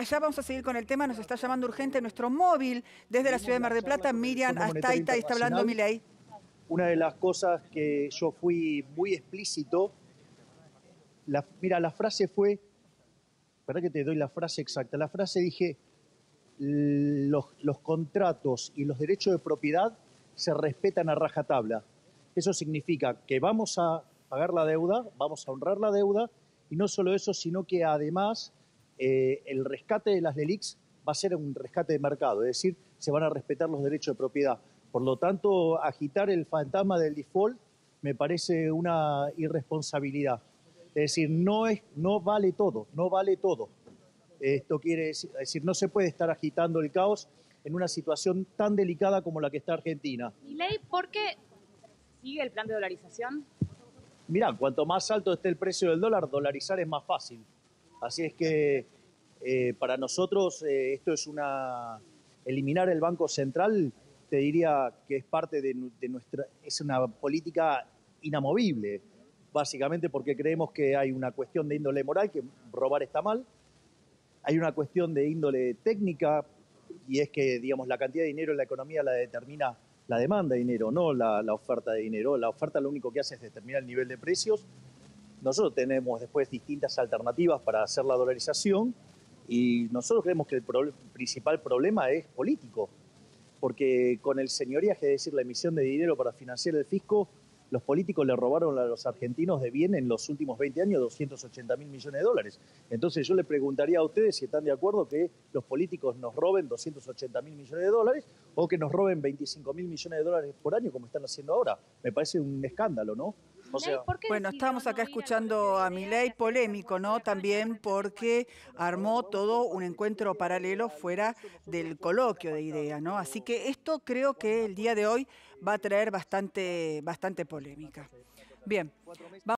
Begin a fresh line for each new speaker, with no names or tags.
allá vamos a seguir con el tema. Nos está llamando urgente nuestro móvil desde la ciudad de Mar del Plata, Miriam Astaita, y está hablando Milei.
Una de las cosas que yo fui muy explícito, mira, la frase fue, espera que te doy la frase exacta, la frase dije, los contratos y los derechos de propiedad se respetan a rajatabla. Eso significa que vamos a pagar la deuda, vamos a honrar la deuda, y no solo eso, sino que además el rescate de las LELIQs va a ser un rescate de mercado, es decir, se van a respetar los derechos de propiedad. Por lo tanto, agitar el fantasma del default me parece una irresponsabilidad. Es decir, no vale todo, no vale todo. Esto quiere decir, no se puede estar agitando el caos en una situación tan delicada como la que está Argentina.
Milei, ¿por qué sigue el plan de dolarización?
Mirá, cuanto más alto esté el precio del dólar, dolarizar es más fácil. Así es que para nosotros esto es eliminar el Banco Central, te diría que es parte de nuestra, es una política inamovible, básicamente porque creemos que hay una cuestión de índole moral, que robar está mal, hay una cuestión de índole técnica, y es que, digamos, la cantidad de dinero en la economía la determina la demanda de dinero, no la oferta de dinero. La oferta lo único que hace es determinar el nivel de precios. Nosotros tenemos después distintas alternativas para hacer la dolarización, y nosotros creemos que el principal problema es político, porque con el señoriaje, es decir, la emisión de dinero para financiar el fisco, los políticos le robaron a los argentinos de bien en los últimos 20 años 280.000 millones de dólares. Entonces yo le preguntaría a ustedes si están de acuerdo que los políticos nos roben 280.000 millones de dólares o que nos roben 25.000 millones de dólares por año como están haciendo ahora. Me parece un escándalo, ¿no? O sea,
bueno, estábamos acá escuchando a Milei, polémico, ¿no? También porque armó todo un encuentro paralelo fuera del coloquio de ideas, ¿no? Así que esto creo que el día de hoy va a traer bastante polémica. Bien.